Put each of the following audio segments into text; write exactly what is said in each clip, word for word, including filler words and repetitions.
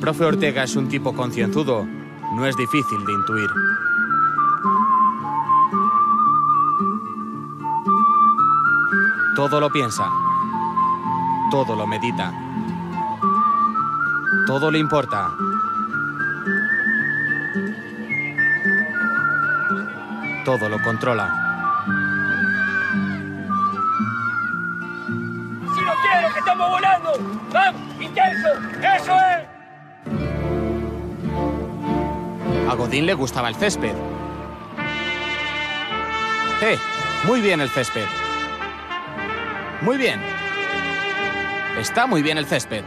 profe Ortega es un tipo concienzudo, no es difícil de intuir. Todo lo piensa, todo lo medita, todo le importa. Todo lo controla. ¡Si no quiero que estamos volando! ¡Vamos! ¡Intenso! ¡Eso es! A Godín le gustaba el césped. ¡Eh! Muy bien el césped. Muy bien. Está muy bien el césped.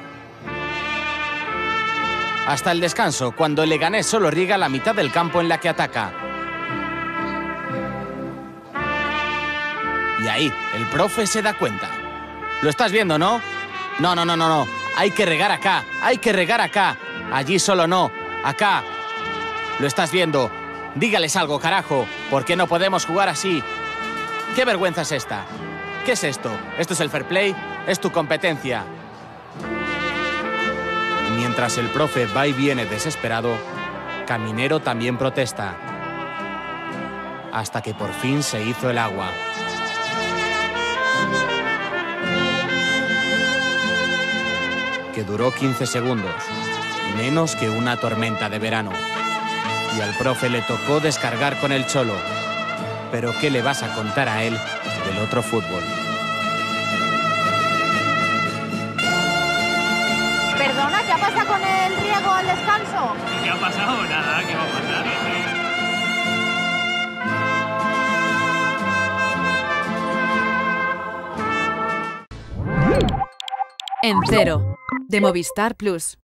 Hasta el descanso, cuando el Leganés solo riega la mitad del campo en la que ataca. Y ahí, el profe se da cuenta. ¿Lo estás viendo, no? No, no, no, no, no. Hay que regar acá, hay que regar acá. Allí solo no, acá. ¿Lo estás viendo? Dígales algo, carajo. ¿Por qué no podemos jugar así? ¿Qué vergüenza es esta? ¿Qué es esto? ¿Esto es el fair play? Es tu competencia. Mientras el profe va y viene desesperado, Caminero también protesta. Hasta que por fin se hizo el agua. Que duró quince segundos, menos que una tormenta de verano. Y al profe le tocó descargar con el cholo. Pero ¿qué le vas a contar a él del otro fútbol? Perdona, ¿qué ha pasado con el riego al descanso? ¿Qué ha pasado? Nada, ¿qué va a pasar? En Cero, de Movistar Plus.